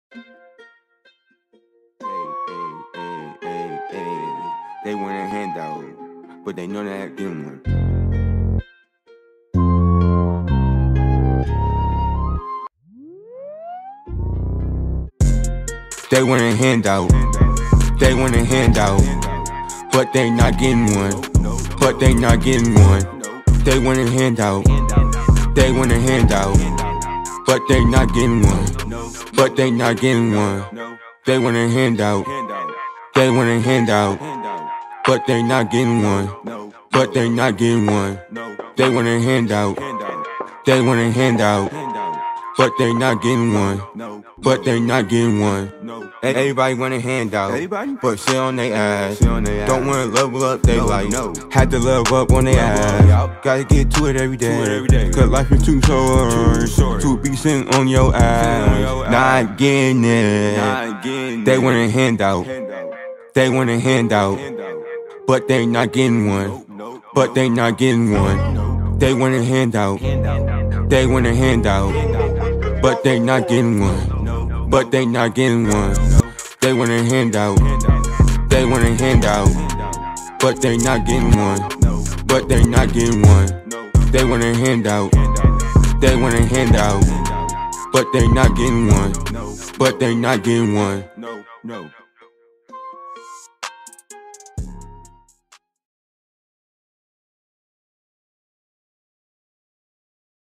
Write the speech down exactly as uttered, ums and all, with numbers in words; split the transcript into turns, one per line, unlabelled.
Hey, hey, hey, hey, hey. They want a handout, but they know that getting one. They want a handout, they want a handout, but they not getting one. But they not getting one. They want a handout, they want a handout, but they not getting one. But they not getting one. They want a handout, they want a handout, but they not getting one. But they not getting one. They want a handout, they want a handout, but they not getting one. But they not getting one. Everybody want a handout, but shit on they ass. Don't wanna level up, they like had to level up on they ass. Gotta get to it every day, cause life is too short to be sitting on your ass. Not getting it. They want a handout, they want a handout, but they not getting one. But they not getting one. They want a handout, they want a handout, but they not getting one. But they not getting one. They want a handout, they want a handout, but they not getting one. But they not getting one. They want a handout, they want a handout, but they not getting one. But they not getting one.